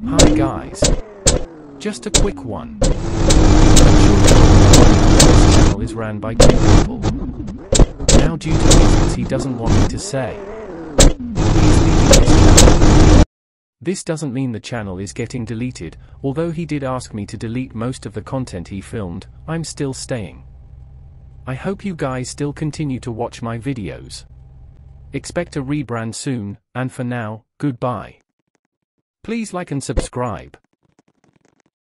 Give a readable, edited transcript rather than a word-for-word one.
Hi guys. Just a quick one. This channel is ran by 2 people. Now due to reasons he doesn't want me to say, he's leaving this channel. This doesn't mean the channel is getting deleted, although he did ask me to delete most of the content he filmed. I'm still staying. I hope you guys still continue to watch my videos. Expect a rebrand soon, and for now, goodbye. Please like and subscribe.